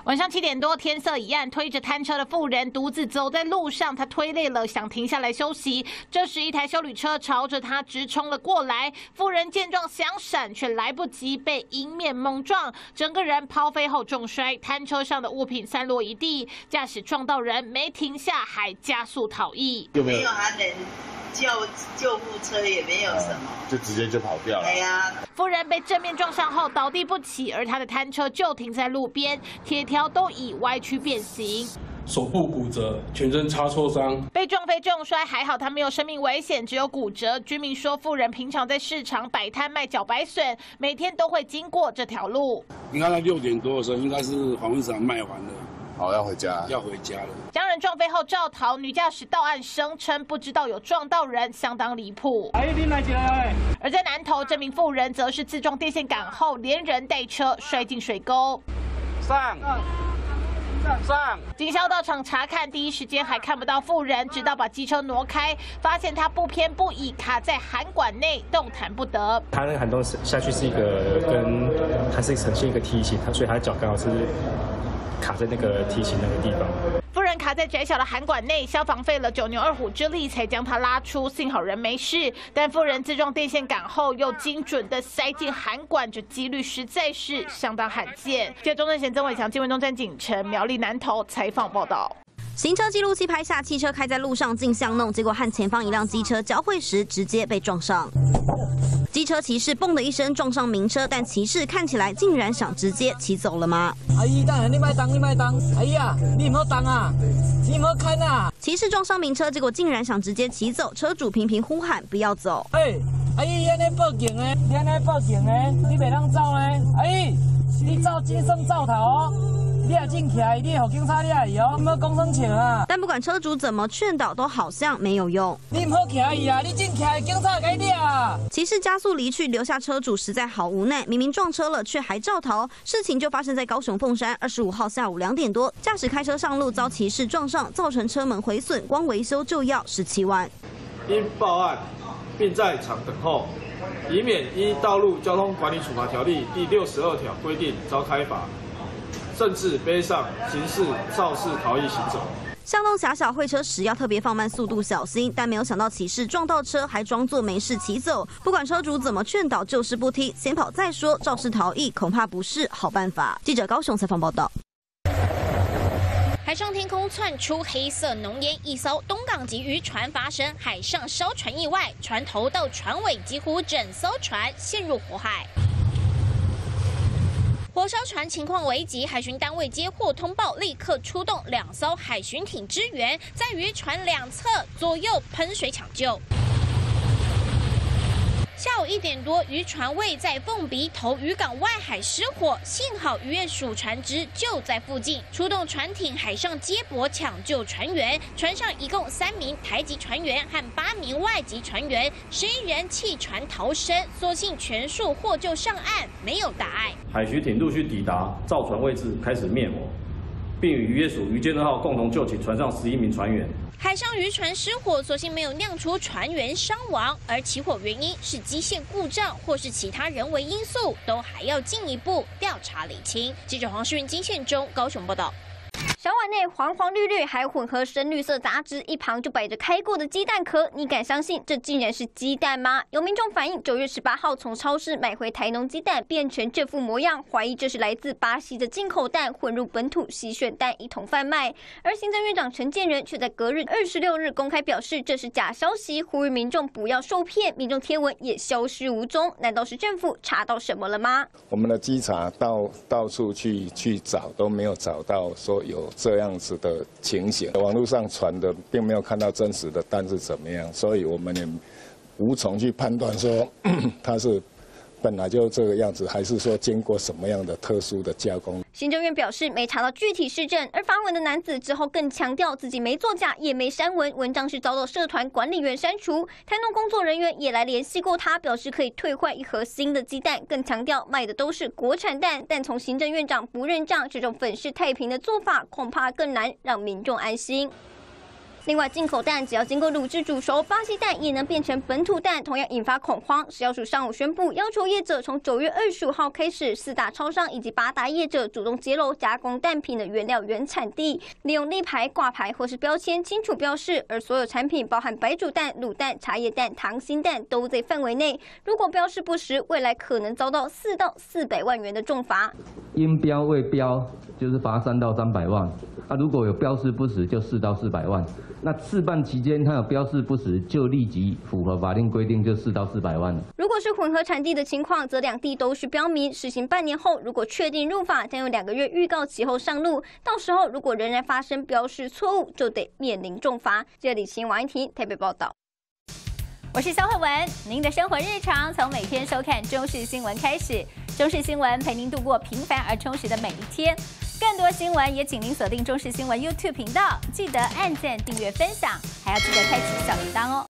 晚上7点多，天色已暗，推着摊车的妇人独自走在路上，她推累了，想停下来休息。这时，一台休旅车朝着她直冲了过来。妇人见状想闪，却来不及，被迎面猛撞，整个人抛飞后重摔，摊车上的物品散落一地。驾驶撞到人，没停下，还加速逃逸。 没有喊人救护车，也没有什么， 就直接就跑掉了。 对呀。 妇人被正面撞上后倒地不起，而她的摊车就停在路边，铁条都已歪曲变形。 手部骨折，全身擦挫伤， 被撞飞重摔，还好他没有生命危险，只有骨折。居民说，妇人平常在市场摆摊卖茭白笋，每天都会经过这条路。 你看他6点多的时候，应该是黄昏场卖完了。 好，要回家了。 将人撞飞后肇逃，女驾驶到案声称不知道有撞到人，相当离谱。而在南投，这名妇人则是自撞电线杆后，连人带车摔进水沟。 上。 警消到场查看，第一时间还看不到妇人，直到把机车挪开，发现她不偏不倚，卡在涵管内，动弹不得。 她那个涵洞下去是一个它是呈现一个梯形，所以她脚刚好是卡在那个梯形那个地方。 妇人卡在窄小的涵管内，消防费了9牛2虎之力才将她拉出，幸好人没事。但妇人自撞电线杆后又精准地塞进涵管，这几率实在是相当罕见。记者中正贤、曾伟强、金文东、詹景成、苗栗南投采访报道。 行车记录器拍下汽车开在路上进巷弄，结果和前方一辆机车交汇时直接被撞上。机车骑士嘣的一声撞上民车，但骑士看起来竟然想直接骑走了吗？ 阿姨，当然你别动，你别动。阿姨啊，你唔好动啊，你唔好看啊。 骑士撞上民车，结果竟然想直接骑走，车主频频呼喊不要走。 阿姨，你安尼报警诶，你安尼报警诶，你袂当走诶。阿姨，你走精神走头哦。你也进起来，你互警察抓去哦，你莫讲生笑啊！ 但不管车主怎么劝导，都好像没有用。 你唔好起来啊！你进起来，警察该抓啊！ 骑士加速离去，留下车主实在好无奈。明明撞车了，却还照逃。事情就发生在高雄凤山，25号下午2点多，驾驶开车上路遭骑士撞上，造成车门毁损，光维修就要17万。 因报案并在场等候，以免依《道路交通管理处罚条例》第62条规定遭开罚。甚至背上刑事肇事逃逸行走。 巷弄狭小，会车时要特别放慢速度，小心。但没有想到骑士撞到车，还装作没事骑走。不管车主怎么劝导，就是不听，先跑再说，肇事逃逸恐怕不是好办法。记者高雄采访报道。 海上天空窜出黑色浓烟，一艘东港籍渔船发生海上烧船意外，船头到船尾几乎整艘船陷入火海。火烧船情况危急，海巡单位接获通报，立刻出动2艘海巡艇支援，在渔船两侧左右喷水抢救。下午1点多，渔船位在凤鼻头渔港外海失火，幸好渔业署船只就在附近，出动船艇海上接驳抢救船员。船上一共3名台籍船员和8名外籍船员，11人弃船逃生，所幸全数获救上岸，没有大碍。 海巡艇陆续抵达造船位置，开始灭火，并与渔业署渔监2号共同救起船上11名船员。 海上渔船失火，所幸没有酿出船员伤亡，而起火原因是机械故障或是其他人为因素，都还要进一步调查厘清。记者黄世云、金宪中高雄报道。 小碗内黄黄绿绿，还混合深绿色杂质，一旁就摆着开过的鸡蛋壳。你敢相信这竟然是鸡蛋吗？有民众反映，9月18号从超市买回台农鸡蛋，变成这副模样，怀疑这是来自巴西的进口蛋混入本土洗选蛋一同贩卖。而行政院长陈建仁却在隔日26日公开表示，这是假消息，呼吁民众不要受骗。民众贴文也消失无踪，难道是政府查到什么了吗？ 我们的稽查到处去找，都没有找到说有这样子的情形，网络上传的并没有看到真实的蛋是怎么样，所以我们也无从去判断说它是本来就这个样子，还是说经过什么样的特殊的加工。 行政院表示没查到具体事证，而发文的男子之后更强调自己没作假，也没删文，文章是遭到社团管理员删除。台农工作人员也来联系过他，表示可以退换1盒新的鸡蛋，更强调卖的都是国产蛋。但从行政院长不认账，这种粉饰太平的做法，恐怕更难让民众安心。 另外，进口蛋只要经过卤制煮熟，巴西蛋也能变成本土蛋，同样引发恐慌。食药署上午宣布，要求业者从9月25号开始，4大超商以及8大业者主动揭露加工蛋品的原料原产地，利用立牌、挂牌或是标签清楚标示，而所有产品包含白煮蛋、卤蛋、茶叶蛋、溏心蛋都在范围内。如果标示不实，未来可能遭到4到400万元的重罚。 因标未标就是罚3到300万，如果有标示不实就4到400万。那试办期间它有标示不实，就立即符合法令规定，就4到400万。 如果是混合产地的情况，则两地都需标明，实行半年后，如果确定入法，将有2个月预告期后上路。到时候如果仍然发生标示错误，就得面临重罚。这里新王一婷台北报道。 我是肖慧文，您的生活日常从每天收看中视新闻开始，中视新闻陪您度过平凡而充实的每一天。更多新闻也请您锁定中视新闻 YouTube 频道，记得按赞、订阅、分享，还要记得开启小铃铛哦。